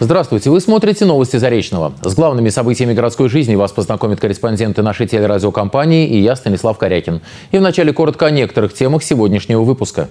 Здравствуйте, вы смотрите новости Заречного. С главными событиями городской жизни вас познакомят корреспонденты нашей телерадиокомпании и я, Станислав Корякин. И вначале коротко о некоторых темах сегодняшнего выпуска.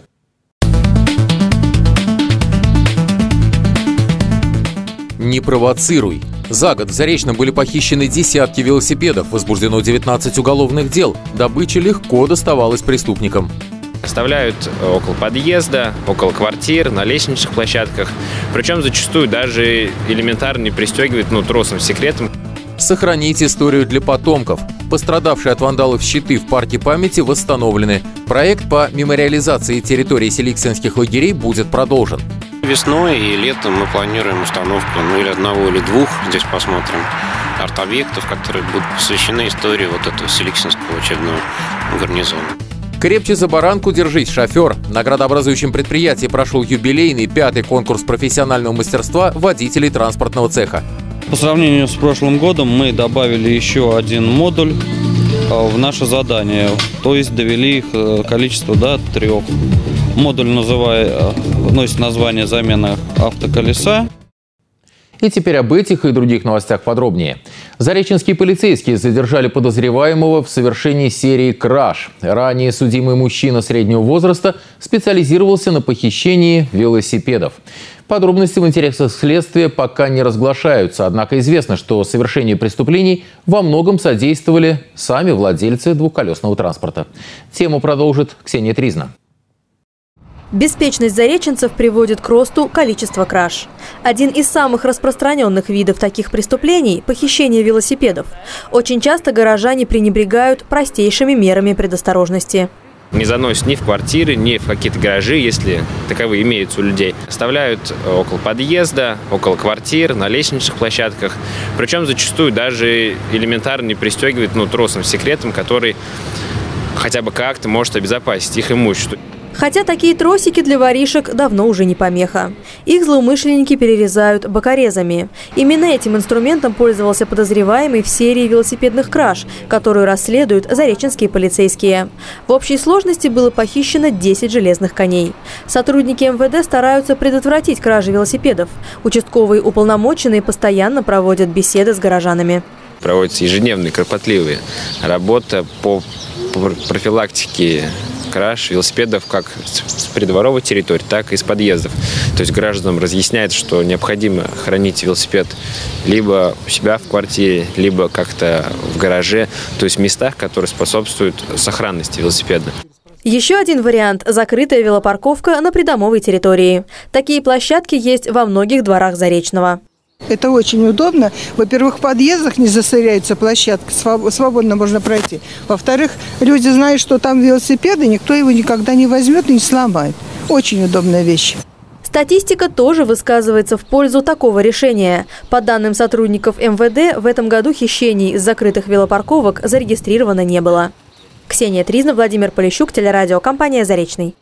Не провоцируй. За год в Заречном были похищены десятки велосипедов, возбуждено 19 уголовных дел. Добыча легко доставалась преступникам. Оставляют около подъезда, около квартир, на лестничных площадках. Причем зачастую даже элементарно не пристегивают тросом с секретом. Сохранить историю для потомков. Пострадавшие от вандалов щиты в парке памяти восстановлены. Проект по мемориализации территории селиксенских лагерей будет продолжен. Весной и летом мы планируем установку или одного, или двух, здесь посмотрим, арт-объектов, которые будут посвящены истории этого селиксенского учебного гарнизона. Крепче за баранку держись, шофер. На градообразующем предприятии прошел юбилейный 5-й конкурс профессионального мастерства водителей транспортного цеха. По сравнению с прошлым годом мы добавили еще один модуль в наше задание, то есть довели их количество до 3. Модуль носит название «Замена автоколеса». И теперь об этих и других новостях подробнее. Зареченские полицейские задержали подозреваемого в совершении серии краж. Ранее судимый мужчина среднего возраста специализировался на похищении велосипедов. Подробности в интересах следствия пока не разглашаются, однако известно, что совершению преступлений во многом содействовали сами владельцы двухколесного транспорта. Тему продолжит Ксения Тризна. Беспечность зареченцев приводит к росту количества краж. Один из самых распространенных видов таких преступлений – похищение велосипедов. Очень часто горожане пренебрегают простейшими мерами предосторожности. Не заносят ни в квартиры, ни в какие-то гаражи, если таковые имеются у людей. Оставляют около подъезда, около квартир, на лестничных площадках. Причем зачастую даже элементарно не пристегивают тросом с секретом, который хотя бы как-то может обезопасить их имущество. Хотя такие тросики для воришек давно уже не помеха. Их злоумышленники перерезают бокорезами. Именно этим инструментом пользовался подозреваемый в серии велосипедных краж, которую расследуют зареченские полицейские. В общей сложности было похищено 10 железных коней. Сотрудники МВД стараются предотвратить кражи велосипедов. Участковые уполномоченные постоянно проводят беседы с горожанами. Проводится ежедневная кропотливая работа по профилактике краж велосипедов как с придворовой территории, так и с подъездов. То есть гражданам разъясняется, что необходимо хранить велосипед либо у себя в квартире, либо как-то в гараже, то есть в местах, которые способствуют сохранности велосипеда. Еще один вариант – закрытая велопарковка на придомовой территории. Такие площадки есть во многих дворах Заречного. Это очень удобно. Во-первых, в подъездах не засоряется площадка, свободно можно пройти. Во-вторых, люди знают, что там велосипеды, никто его никогда не возьмет и не сломает. Очень удобная вещь. Статистика тоже высказывается в пользу такого решения. По данным сотрудников МВД, в этом году хищений из закрытых велопарковок зарегистрировано не было. Ксения Тризна, Владимир Полищук, телерадиокомпания «Заречный».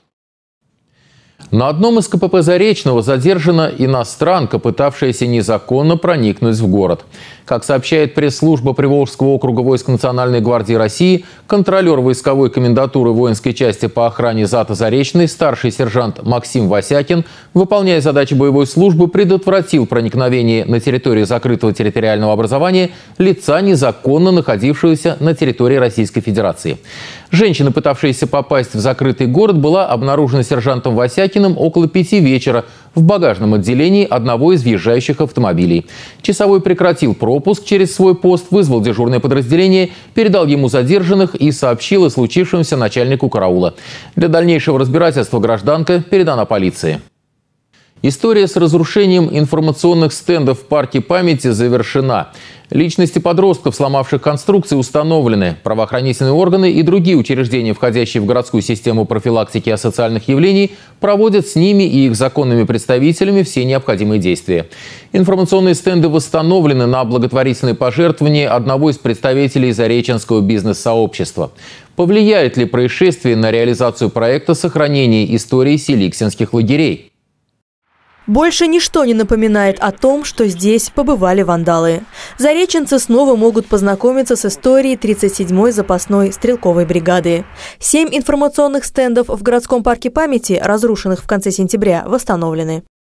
На одном из КПП Заречного задержана иностранка, пытавшаяся незаконно проникнуть в город. Как сообщает пресс-служба Приволжского округа войск Национальной гвардии России, контролер войсковой комендатуры воинской части по охране ЗАТа Заречный, старший сержант Максим Васякин, выполняя задачи боевой службы, предотвратил проникновение на территорию закрытого территориального образования лица, незаконно находившегося на территории Российской Федерации. Женщина, пытавшаяся попасть в закрытый город, была обнаружена сержантом Васякиным около 5 вечера в багажном отделении одного из въезжающих автомобилей. Часовой прекратил пропуск через свой пост, вызвал дежурное подразделение, передал ему задержанных и сообщил о случившемся начальнику караула. Для дальнейшего разбирательства гражданка передана полиции. История с разрушением информационных стендов в парке памяти завершена. Личности подростков, сломавших конструкции, установлены. Правоохранительные органы и другие учреждения, входящие в городскую систему профилактики асоциальных явлений, проводят с ними и их законными представителями все необходимые действия. Информационные стенды восстановлены на благотворительные пожертвования одного из представителей зареченского бизнес-сообщества. Повлияет ли происшествие на реализацию проекта сохранения истории селиксенских лагерей? Больше ничто не напоминает о том, что здесь побывали вандалы. Зареченцы снова могут познакомиться с историей 37-й запасной стрелковой бригады. 7 информационных стендов в городском парке памяти, разрушенных в конце сентября, восстановлены.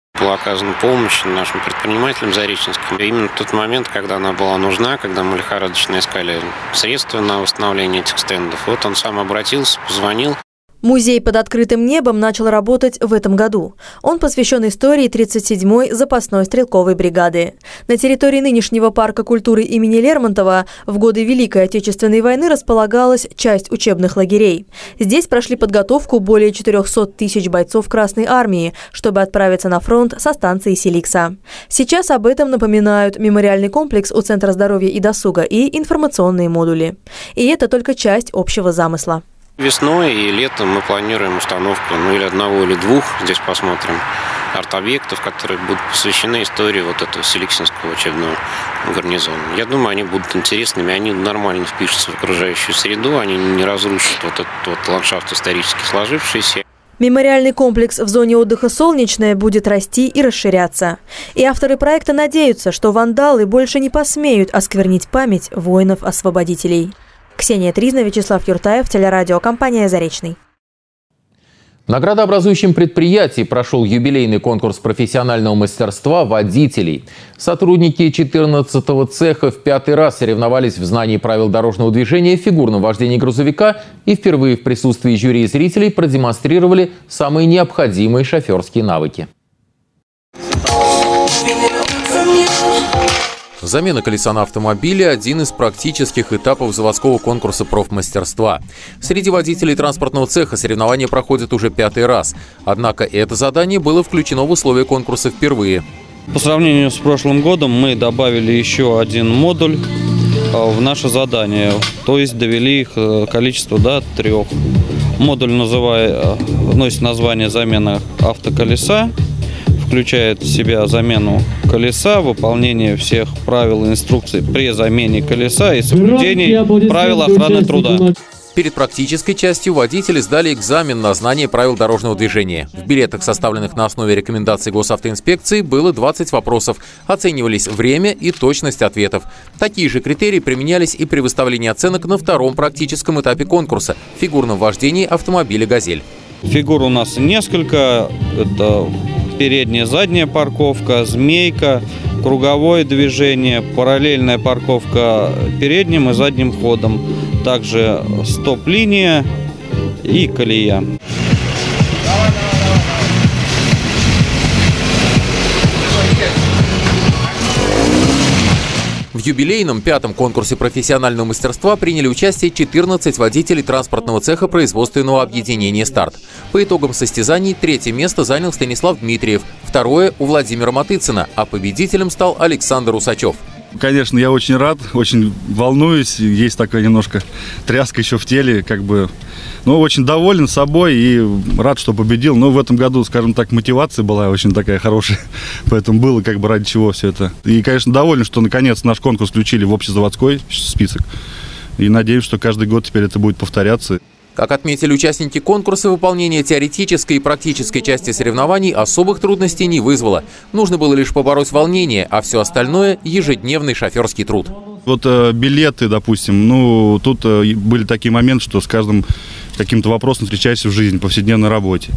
Была оказана помощь нашим предпринимателям зареченским. Именно в тот момент, когда она была нужна, когда мы лихорадочно искали средства на восстановление этих стендов, вот он сам обратился, позвонил. Музей под открытым небом начал работать в этом году. Он посвящен истории 37-й запасной стрелковой бригады. На территории нынешнего парка культуры имени Лермонтова в годы Великой Отечественной войны располагалась часть учебных лагерей. Здесь прошли подготовку более 400 тысяч бойцов Красной армии, чтобы отправиться на фронт со станции Селикса. Сейчас об этом напоминают мемориальный комплекс у Центра здоровья и досуга и информационные модули. И это только часть общего замысла. Весной и летом мы планируем установку, или одного, или двух, здесь посмотрим, арт-объектов, которые будут посвящены истории вот этого Селиксинского учебного гарнизона. Я думаю, они будут интересными, они нормально впишутся в окружающую среду, они не разрушат вот этот вот ландшафт исторически сложившийся. Мемориальный комплекс в зоне отдыха «Солнечная» будет расти и расширяться. И авторы проекта надеются, что вандалы больше не посмеют осквернить память воинов-освободителей. Ксения Тризна, Вячеслав Юртаев, телерадиокомпания «Заречный». На градообразующем предприятии прошел юбилейный конкурс профессионального мастерства водителей. Сотрудники 14-го цеха в 5-й раз соревновались в знании правил дорожного движения, фигурном вождении грузовика и впервые в присутствии жюри и зрителей продемонстрировали самые необходимые шоферские навыки. Замена колеса на автомобиле – один из практических этапов заводского конкурса профмастерства. Среди водителей транспортного цеха соревнования проходят уже 5-й раз. Однако это задание было включено в условия конкурса впервые. По сравнению с прошлым годом мы добавили еще один модуль в наше задание, то есть довели их количество до 3. Модуль носит название «Замена автоколеса». Включает в себя замену колеса, выполнение всех правил и инструкций при замене колеса и соблюдение правил охраны труда. Перед практической частью водители сдали экзамен на знание правил дорожного движения. В билетах, составленных на основе рекомендаций госавтоинспекции, было 20 вопросов. Оценивались время и точность ответов. Такие же критерии применялись и при выставлении оценок на 2-м практическом этапе конкурса – фигурном вождении автомобиля «Газель». Фигур у нас несколько. Это передняя, задняя парковка, змейка, круговое движение, параллельная парковка передним и задним ходом, также стоп-линия и колея. В юбилейном 5-м конкурсе профессионального мастерства приняли участие 14 водителей транспортного цеха производственного объединения «Старт». По итогам состязаний 3-е место занял Станислав Дмитриев, 2-е у Владимира Матыцына, а победителем стал Александр Усачев. Конечно, я очень рад, очень волнуюсь, есть такая немножко тряска еще в теле, но очень доволен собой и рад, что победил. Но в этом году, скажем так, мотивация была очень такая хорошая, поэтому было ради чего все это. И, конечно, доволен, что наконец наш конкурс включили в общезаводской список. И надеюсь, что каждый год теперь это будет повторяться. Как отметили участники конкурса, выполнение теоретической и практической части соревнований особых трудностей не вызвало. Нужно было лишь побороть волнение, а все остальное – ежедневный шоферский труд. Вот билеты, допустим, тут были такие моменты, что с каждым каким-то вопросом встречаешься в жизни, в повседневной работе.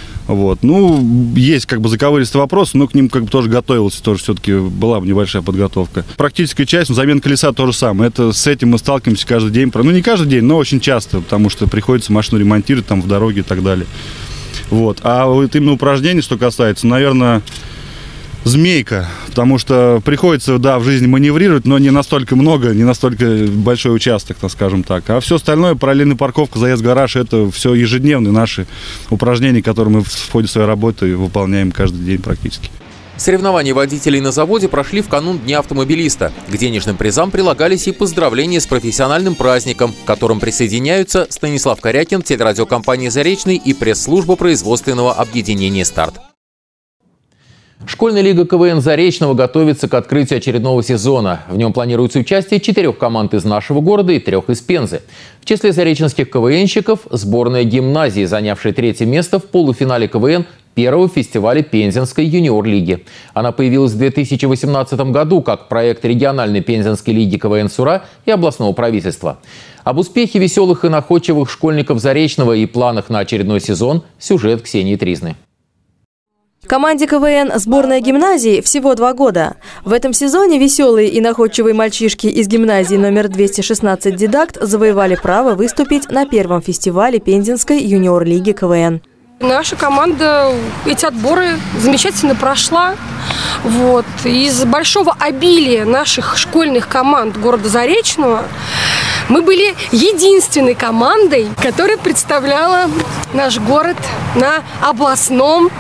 Есть заковыристый вопрос, но к ним тоже готовился, тоже все-таки была небольшая подготовка. Практическая часть, замена колеса то же самое. С этим мы сталкиваемся каждый день. Не каждый день, но очень часто, потому что приходится машину ремонтировать в дороге и так далее. А именно упражнений, что касается, наверное, змейка, потому что приходится, в жизни маневрировать, но не настолько много, не настолько большой участок, скажем так. А все остальное, параллельная парковка, заезд в гараж, это все ежедневные наши упражнения, которые мы в ходе своей работы выполняем каждый день практически. Соревнования водителей на заводе прошли в канун Дня автомобилиста. К денежным призам прилагались и поздравления с профессиональным праздником, к которым присоединяются Станислав Корякин, телерадиокомпания «Заречный» и пресс-служба производственного объединения «Старт». Школьная лига КВН Заречного готовится к открытию очередного сезона. В нем планируется участие 4 команд из нашего города и 3 из Пензы. В числе зареченских КВНщиков сборная гимназии, занявшая 3-е место в полуфинале КВН первого фестиваля Пензенской юниор-лиги. Она появилась в 2018 году как проект региональной Пензенской лиги КВН «Сура» и областного правительства. Об успехе веселых и находчивых школьников Заречного и планах на очередной сезон – сюжет Ксении Тризны. Команде КВН «Сборная гимназии» всего 2 года. В этом сезоне веселые и находчивые мальчишки из гимназии номер 216 «Дидакт» завоевали право выступить на первом фестивале Пензенской юниор-лиги КВН. Наша команда эти отборы замечательно прошла. Из большого обилия наших школьных команд города Заречного мы были единственной командой, которая представляла наш город на областном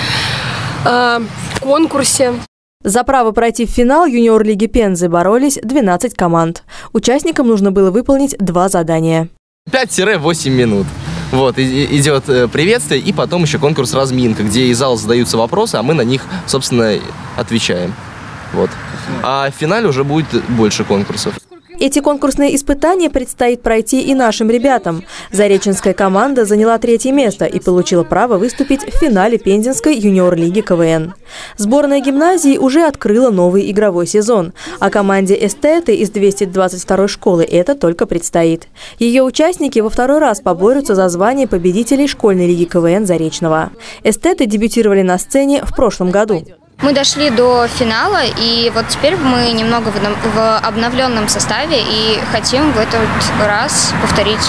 конкурсе. За право пройти в финал юниор-лиги Пензы боролись 12 команд. Участникам нужно было выполнить 2 задания. 5-8 минут. Идет приветствие, и потом еще конкурс «Разминка», где из зала задаются вопросы, а мы на них, собственно, отвечаем. А в финале уже будет больше конкурсов. Эти конкурсные испытания предстоит пройти и нашим ребятам. Зареченская команда заняла 3-е место и получила право выступить в финале Пензенской юниор-лиги КВН. Сборная гимназии уже открыла новый игровой сезон, а команде «Эстеты» из 222-й школы это только предстоит. Ее участники во 2-й раз поборются за звание победителей школьной лиги КВН Заречного. «Эстеты» дебютировали на сцене в прошлом году. Мы дошли до финала, и теперь мы немного в обновленном составе и хотим в этот раз повторить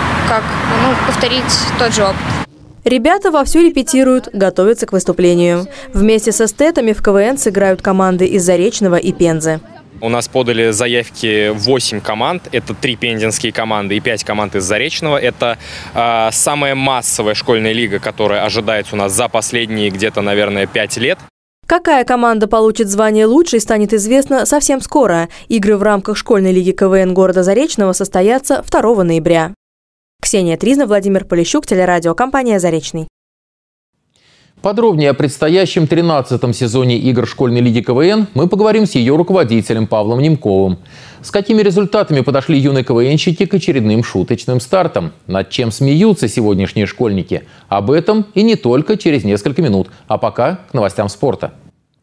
тот же опыт. Ребята вовсю репетируют, готовятся к выступлению. Вместе с эстетами в КВН сыграют команды из Заречного и Пензы. У нас подали заявки 8 команд. Это 3 пензенские команды и 5 команд из Заречного. Это самая массовая школьная лига, которая ожидается у нас за последние где-то, наверное, 5 лет. Какая команда получит звание лучшей, станет известно совсем скоро. Игры в рамках школьной лиги КВН города Заречного состоятся 2 ноября. Ксения Тризна, Владимир Полищук, телерадиокомпания «Заречный». Подробнее о предстоящем 13-м сезоне игр школьной лиги КВН мы поговорим с ее руководителем Павлом Немковым. С какими результатами подошли юные КВНщики к очередным шуточным стартам? Над чем смеются сегодняшние школьники? Об этом и не только через несколько минут. А пока к новостям спорта.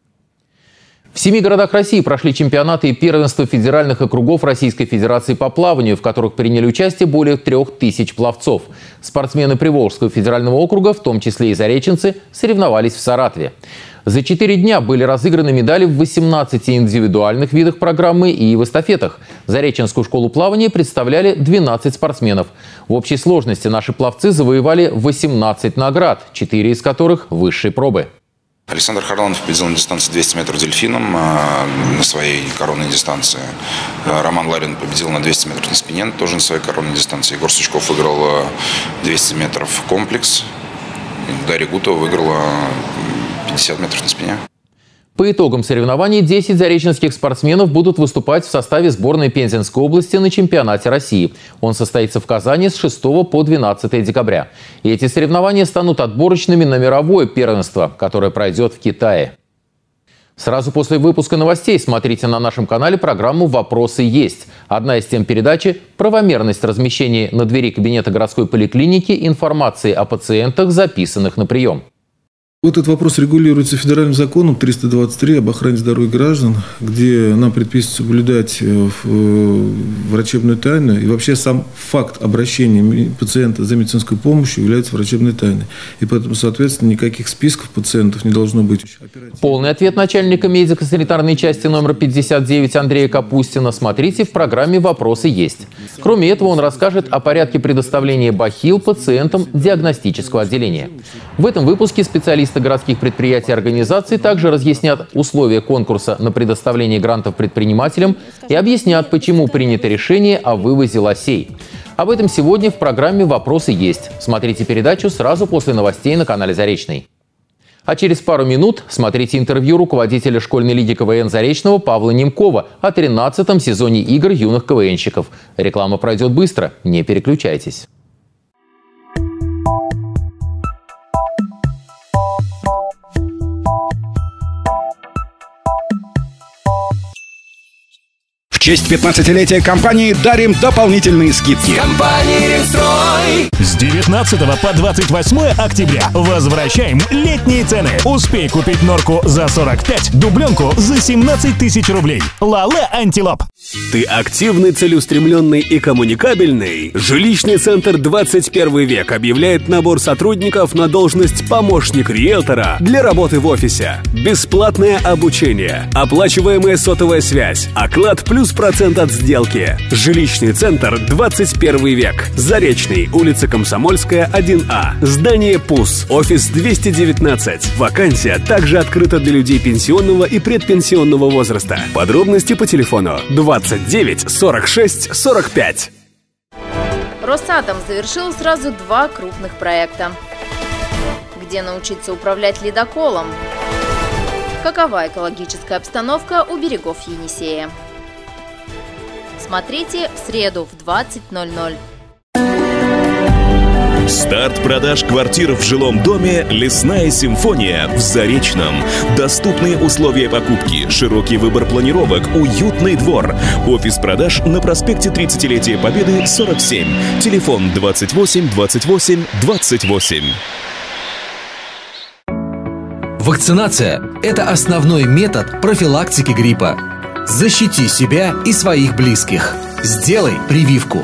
В 7 городах России прошли чемпионаты и первенства федеральных округов Российской Федерации по плаванию, в которых приняли участие более 3000 пловцов. Спортсмены Приволжского федерального округа, в том числе и зареченцы, соревновались в Саратове. За 4 дня были разыграны медали в 18 индивидуальных видах программы и в эстафетах. Зареченскую школу плавания представляли 12 спортсменов. В общей сложности наши пловцы завоевали 18 наград, 4 из которых высшей пробы. Александр Харланов победил на дистанции 200 метров дельфином на своей коронной дистанции. Роман Ларин победил на 200 метров на спине, тоже на своей коронной дистанции. Егор Сучков выиграл 200 метров комплекс. Дарья Гутова выиграла 50 метров на спине. По итогам соревнований 10 зареченских спортсменов будут выступать в составе сборной Пензенской области на чемпионате России. Он состоится в Казани с 6 по 12 декабря. И эти соревнования станут отборочными на мировое первенство, которое пройдет в Китае. Сразу после выпуска новостей смотрите на нашем канале программу «Вопросы есть». Одна из тем передачи – правомерность размещения на двери кабинета городской поликлиники информации о пациентах, записанных на прием. Этот вопрос регулируется федеральным законом 323 об охране здоровья граждан, где нам предписано соблюдать врачебную тайну. И вообще сам факт обращения пациента за медицинской помощью является врачебной тайной. И поэтому, соответственно, никаких списков пациентов не должно быть. Полный ответ начальника медико-санитарной части номер 59 Андрея Капустина смотрите в программе «Вопросы есть». Кроме этого, он расскажет о порядке предоставления бахил пациентам диагностического отделения. В этом выпуске специалисты городских предприятий и организаций также разъяснят условия конкурса на предоставление грантов предпринимателям и объяснят, почему принято решение о вывозе лосей. Об этом сегодня в программе «Вопросы есть». Смотрите передачу сразу после новостей на канале «Заречный». А через пару минут смотрите интервью руководителя школьной лиги КВН Заречного Павла Немкова о 13-м сезоне игр юных КВНщиков. Реклама пройдет быстро, не переключайтесь. В честь 15-летия компании дарим дополнительные скидки. Компания «Ремстрой». С 19 по 28 октября возвращаем летние цены. Успей купить норку за 45, дубленку за 17 тысяч рублей. Лале Антилоп. Ты активный, целеустремленный и коммуникабельный? Жилищный центр 21 век объявляет набор сотрудников на должность помощник риэлтора для работы в офисе. Бесплатное обучение, оплачиваемая сотовая связь, оклад плюс процент от сделки. Жилищный центр 21 век. Заречный, улица Комсомольская, 1А. Здание ПУС, офис 219. Вакансия также открыта для людей пенсионного и предпенсионного возраста. Подробности по телефону 29 46 45. Росатом завершил сразу 2 крупных проекта. Где научиться управлять ледоколом? Какова экологическая обстановка у берегов Енисея? Смотрите в среду в 20:00. Старт продаж квартир в жилом доме «Лесная симфония» в Заречном. Доступные условия покупки, широкий выбор планировок, уютный двор. Офис продаж на проспекте 30-летия Победы, 47. Телефон 28 28 28. Вакцинация – это основной метод профилактики гриппа. Защити себя и своих близких. Сделай прививку.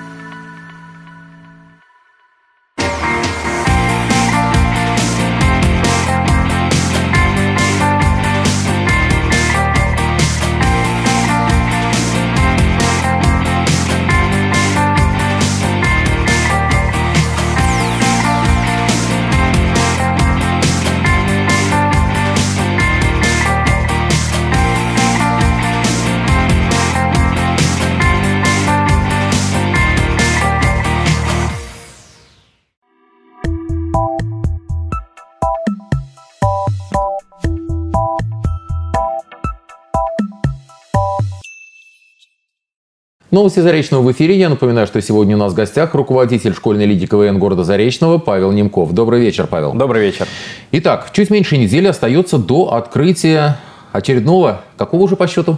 Новости Заречного в эфире. Я напоминаю, что сегодня у нас в гостях руководитель школьной лиги КВН города Заречного Павел Немков. Добрый вечер, Павел. Добрый вечер. Итак, чуть меньше недели остается до открытия очередного, какого уже по счету?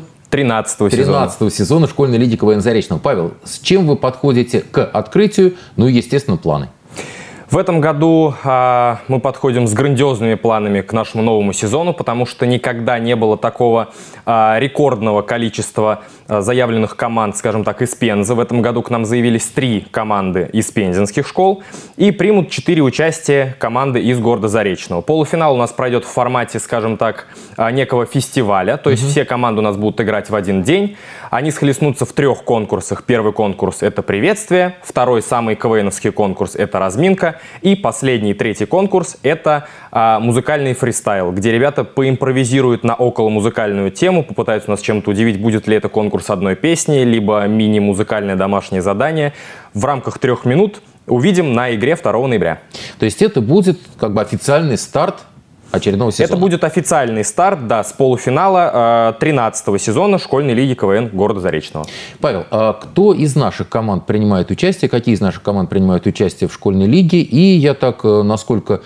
13-го сезона школьной лиги КВН Заречного. Павел, с чем вы подходите к открытию? Ну и, естественно, планы. В этом году мы подходим с грандиозными планами к нашему новому сезону, потому что никогда не было такого рекордного количества заявленных команд, скажем так, из Пензы. В этом году к нам заявились 3 команды из пензенских школ и примут 4 участия команды из города Заречного. Полуфинал у нас пройдет в формате, скажем так, некого фестиваля, то есть все команды у нас будут играть в один день. Они схлестнутся в 3 конкурсах. Первый конкурс – это приветствие, второй, самый КВНовский конкурс – это разминка, и последний, 3-й конкурс – это музыкальный фристайл, где ребята поимпровизируют на околомузыкальную тему, попытаются нас чем-то удивить, будет ли это конкурс одной песни, либо мини-музыкальное домашнее задание. В рамках 3 минут увидим на игре 2 ноября. То есть это будет как бы официальный старт очередного сезона? Это будет официальный старт, да, с полуфинала 13-го сезона школьной лиги КВН города Заречного. Павел, кто из наших команд принимает участие, какие из наших команд принимают участие в школьной лиге? И я так, насколько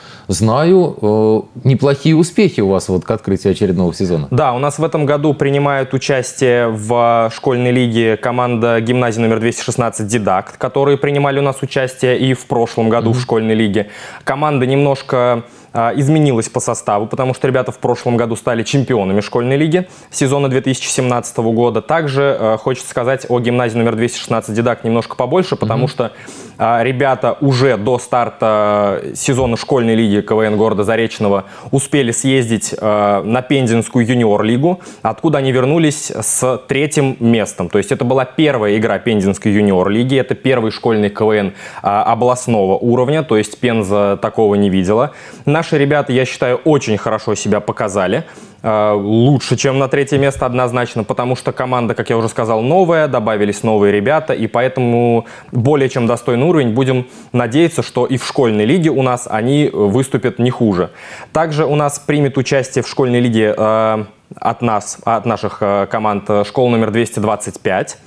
знаю, неплохие успехи у вас вот к открытию очередного сезона. Да, у нас в этом году принимает участие в школьной лиге команда гимназии номер 216 «Дидакт», которые принимали у нас участие и в прошлом году в школьной лиге. Команда немножко изменилась по составу, потому что ребята в прошлом году стали чемпионами школьной лиги сезона 2017 года. Также хочется сказать о гимназии номер 216 «Дидакт» немножко побольше, потому что ребята уже до старта сезона школьной лиги КВН города Заречного успели съездить на Пензенскую юниор-лигу, откуда они вернулись с 3-м местом. То есть это была первая игра Пензенской юниор-лиги, это первый школьный КВН областного уровня, то есть Пенза такого не видела. Наши ребята, я считаю, очень хорошо себя показали. Лучше, чем на 3-е место однозначно, потому что команда, как я уже сказал, новая, добавились новые ребята, и поэтому более чем достойный уровень. Будем надеяться, что и в школьной лиге у нас они выступят не хуже. Также у нас примет участие в школьной лиге от наших команд школа номер 225.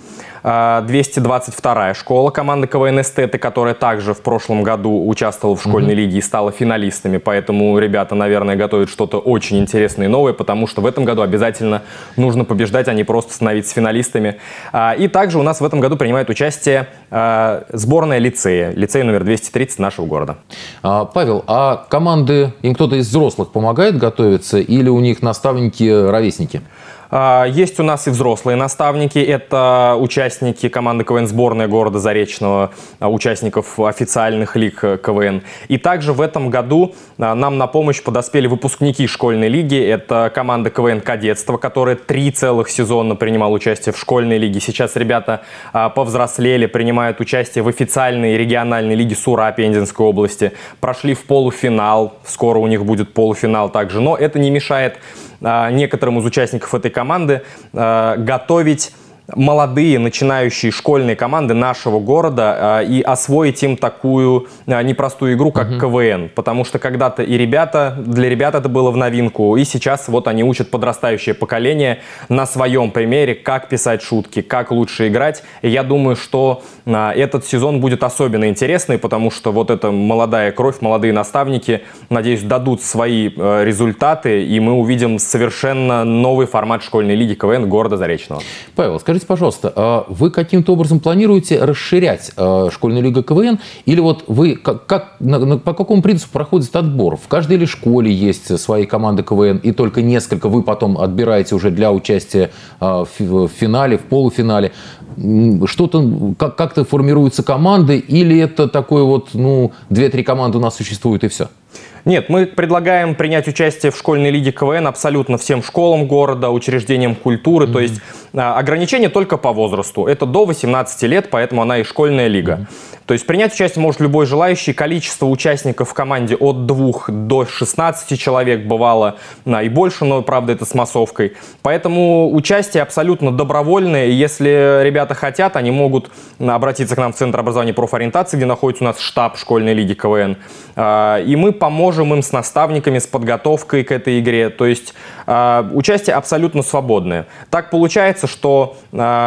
222-я школа команды КВН «Эстеты», которая также в прошлом году участвовала в школьной лиге и стала финалистами. Поэтому ребята, наверное, готовят что-то очень интересное и новое, потому что в этом году обязательно нужно побеждать, а не просто становиться финалистами. И также у нас в этом году принимает участие сборная лицея номер 230 нашего города. Павел, а команды, им кто-то из взрослых помогает готовиться или у них наставники-ровесники? Есть у нас и взрослые наставники, это участники команды КВН «Сборная» города Заречного, участников официальных лиг КВН. И также в этом году нам на помощь подоспели выпускники школьной лиги. Это команда КВН «Кадетство», которая 3 целых сезона принимала участие в школьной лиге. Сейчас ребята повзрослели, принимают участие в официальной региональной лиге СУРА Пензенской области. Прошли в полуфинал, скоро у них будет полуфинал также. Но это не мешает некоторым из участников этой команды готовить молодые начинающие школьные команды нашего города и освоить им такую непростую игру, как КВН. Потому что когда-то и для ребят это было в новинку, и сейчас вот они учат подрастающее поколение на своем примере, как писать шутки, как лучше играть. И я думаю, что этот сезон будет особенно интересный, потому что вот эта молодая кровь, молодые наставники, надеюсь, дадут свои результаты, и мы увидим совершенно новый формат школьной лиги КВН города Заречного. Павел, скажите, пожалуйста, вы каким-то образом планируете расширять школьную лигу КВН? Или вот вы по какому принципу проходит отбор? В каждой ли школе есть свои команды КВН, и только несколько вы потом отбираете уже для участия в финале, в полуфинале? Что-то как-то формируются команды, или это такое вот, 2-3 команды у нас существуют и все? Нет, мы предлагаем принять участие в школьной лиге КВН абсолютно всем школам города, учреждениям культуры. То есть ограничение только по возрасту. Это до 18 лет, поэтому она и школьная лига. То есть принять участие может любой желающий. Количество участников в команде от 2 до 16 человек бывало и больше, но, правда, это с массовкой. Поэтому участие абсолютно добровольное. И если ребята хотят, они могут обратиться к нам в Центр образования и профориентации, где находится у нас штаб школьной лиги КВН. И мы поможем им с наставниками, с подготовкой к этой игре. То есть участие абсолютно свободное. Так получается, что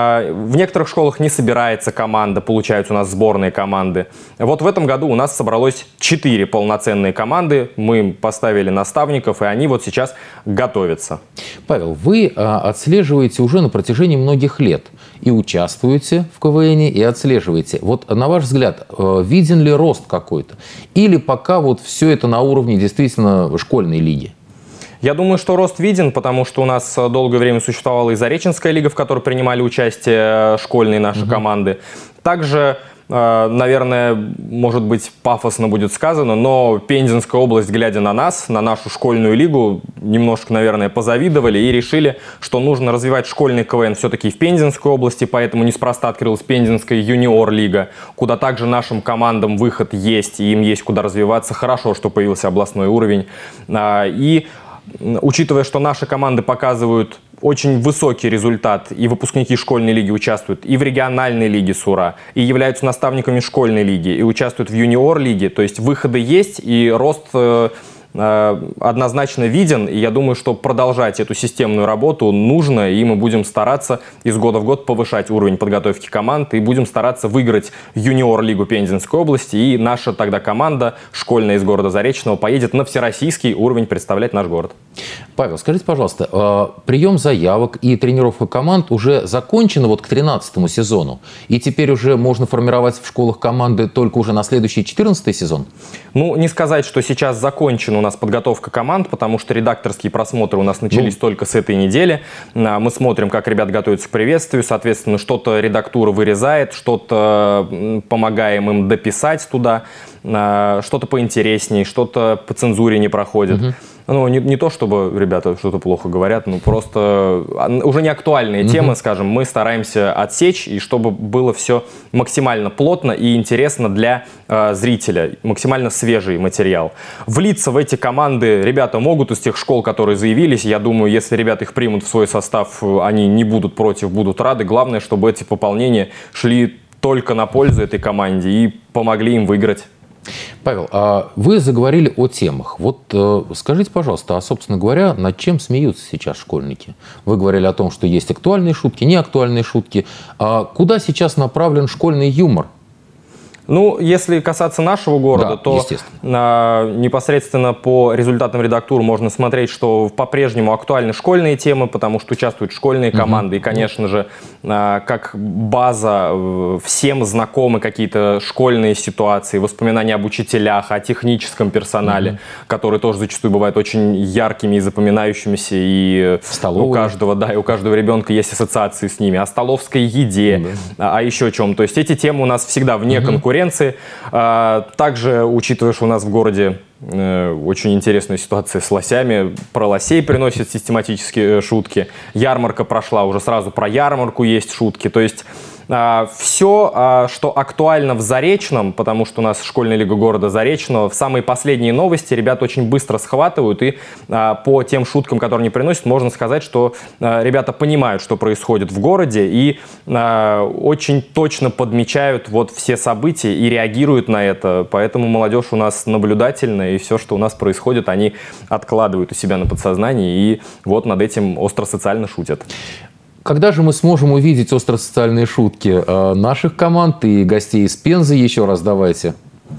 в некоторых школах не собирается команда, получаются у нас сборные команды. Вот в этом году у нас собралось 4 полноценные команды. Мы им поставили наставников, и они вот сейчас готовятся. Павел, вы отслеживаете уже на протяжении многих лет и участвуете в КВН, и отслеживаете. Вот на ваш взгляд, виден ли рост какой-то? Или пока вот все это на уровне действительно школьной лиги? Я думаю, что рост виден, потому что у нас долгое время существовала и Зареченская лига, в которой принимали участие школьные наши команды. Также, наверное, может быть, пафосно будет сказано, но Пензенская область, глядя на нас, на нашу школьную лигу, немножко, наверное, позавидовали и решили, что нужно развивать школьный КВН все-таки в Пензенской области, поэтому неспроста открылась Пензенская юниор-лига, куда также нашим командам выход есть, и им есть куда развиваться. Хорошо, что появился областной уровень. И учитывая, что наши команды показывают очень высокий результат, и выпускники школьной лиги участвуют и в региональной лиге СУРА, и являются наставниками школьной лиги, и участвуют в юниор-лиге, то есть выходы есть, и рост однозначно виден, и я думаю, что продолжать эту системную работу нужно, и мы будем стараться из года в год повышать уровень подготовки команд, и будем стараться выиграть юниор-лигу Пензенской области, и наша тогда команда школьная из города Заречного поедет на всероссийский уровень представлять наш город. Павел, скажите, пожалуйста, прием заявок и тренировка команд уже закончена вот к 13-му сезону, и теперь уже можно формировать в школах команды только уже на следующий 14-й сезон? Ну, не сказать, что сейчас закончена у нас подготовка команд, потому что редакторские просмотры у нас начались только с этой недели. Мы смотрим, как ребят готовятся к приветствию, соответственно, что-то редактура вырезает, что-то помогаем им дописать туда, что-то поинтереснее, что-то по цензуре не проходит. Ну, не то, чтобы ребята что-то плохо говорят, но просто уже не актуальные темы, скажем, мы стараемся отсечь, и чтобы было все максимально плотно и интересно для зрителя, максимально свежий материал. Влиться в эти команды ребята могут из тех школ, которые заявились. Я думаю, если ребята их примут в свой состав, они не будут против, будут рады. Главное, чтобы эти пополнения шли только на пользу этой команде и помогли им выиграть. Павел, а вы заговорили о темах. Вот скажите, пожалуйста, а, собственно говоря, над чем смеются сейчас школьники? Вы говорили о том, что есть актуальные шутки, неактуальные шутки. А куда сейчас направлен школьный юмор? Ну, если касаться нашего города, то непосредственно по результатам редактуры можно смотреть, что по-прежнему актуальны школьные темы, потому что участвуют школьные команды. И, конечно же, как база всем знакомы какие-то школьные ситуации, воспоминания об учителях, о техническом персонале, которые тоже зачастую бывают очень яркими и запоминающимися. И у каждого, да, и у каждого ребенка есть ассоциации с ними. О столовской еде, о еще чем. То есть эти темы у нас всегда вне конкуренции. Также, учитывая, что у нас в городе очень интересная ситуация с лосями, про лосей приносят систематически шутки. Ярмарка прошла, уже сразу про ярмарку есть шутки. То есть все, что актуально в Заречном, потому что у нас школьная лига города Заречного, в самые последние новости ребята очень быстро схватывают, и по тем шуткам, которые они приносят, можно сказать, что ребята понимают, что происходит в городе, и очень точно подмечают вот все события и реагируют на это. Поэтому молодежь у нас наблюдательная, и все, что у нас происходит, они откладывают у себя на подсознании, и вот над этим остро-социально шутят. Когда же мы сможем увидеть остросоциальные шутки наших команд и гостей из Пензы? Еще раз давайте.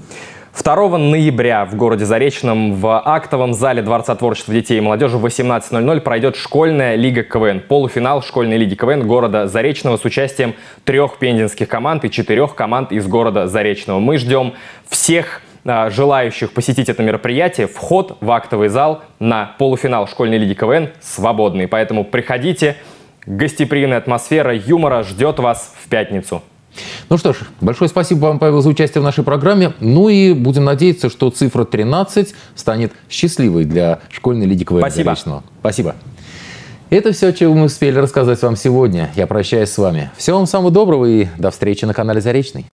2 ноября в городе Заречном в актовом зале Дворца творчества детей и молодежи в 18:00 пройдет школьная лига КВН. Полуфинал школьной лиги КВН города Заречного с участием 3 пензенских команд и 4 команд из города Заречного. Мы ждем всех желающих посетить это мероприятие. Вход в актовый зал на полуфинал школьной лиги КВН свободный. Поэтому приходите. Гостеприимная атмосфера юмора ждет вас в пятницу. Ну что ж, большое спасибо вам, Павел, за участие в нашей программе. Ну и будем надеяться, что цифра 13 станет счастливой для школьной лиги КВН Заречного. Спасибо. Это все, о чем мы успели рассказать вам сегодня. Я прощаюсь с вами. Всего вам самого доброго и до встречи на канале Заречный.